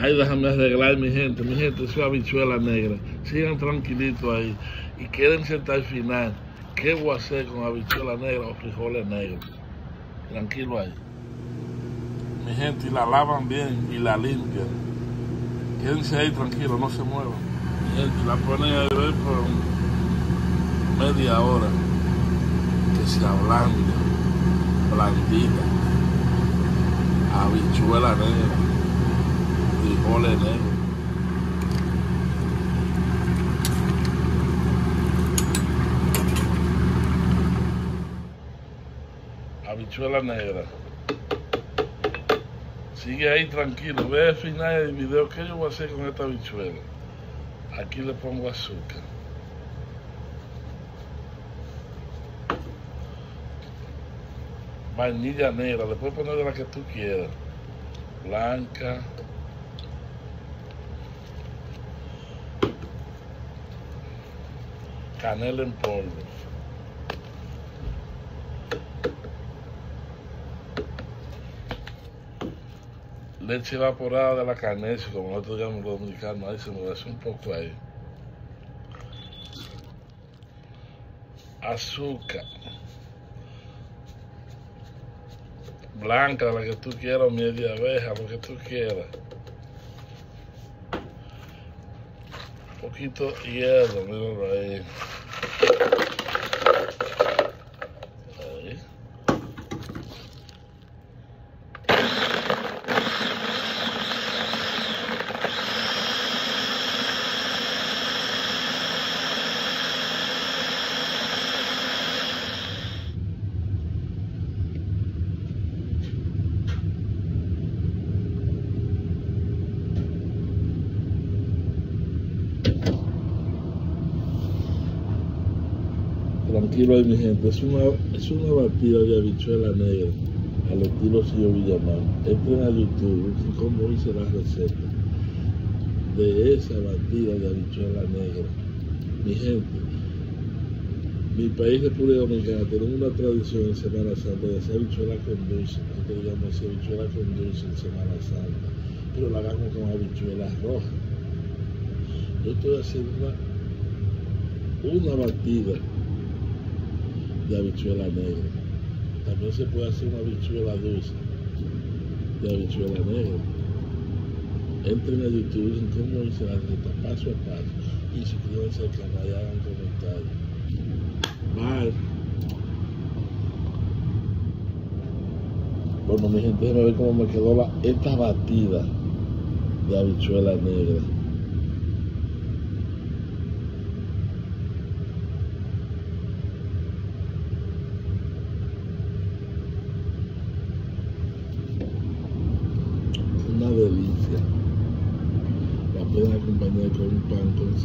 Ay, déjame arreglar, mi gente, eso es habichuela negra. Sigan tranquilitos ahí y quédense hasta el final. ¿Qué voy a hacer con habichuela negra o frijoles negros? Tranquilo ahí. Mi gente, y la lavan bien y la limpian. Quédense ahí tranquilos, no se muevan. Mi gente, la ponen a beber por media hora. Que se ablande, blandita. Habichuela negra, frijoles negros. Habichuela negra. Sigue ahí tranquilo, ve al final del video qué yo voy a hacer con esta habichuela. Aquí le pongo azúcar. Vainilla negra, le puedes poner de la que tú quieras. Blanca. Canela en polvo. Leche evaporada de la canela, como nosotros llamamos los dominicanos, ahí se me hace un poco ahí. Azúcar. Blanca, la que tú quieras, miel de abeja, lo que tú quieras. Un poquito de hielo, míralo ahí. Tranquilo ahí, mi gente, es una batida de habichuela negra al estilo Sillo Villamar. Entren a YouTube, busquen cómo hice la receta de esa batida de habichuela negra. Mi gente, mi país, República Dominicana, tenemos una tradición en Semana Santa de hacer habichuela con dulce. Nosotros digamos hacer habichuela con dulce en Semana Santa, pero la hagamos con habichuelas rojas. Yo estoy haciendo una batida de habichuela negra. También se puede hacer una habichuela dulce de habichuela negra. Entren a YouTube y cómo hice la receta paso a paso y suscríbanse al canal y hagan comentarios. Bye. Bueno, mi gente, déjenme ver cómo me quedó esta batida de habichuela negra. Una delicia. La pueden acompañar con un pan con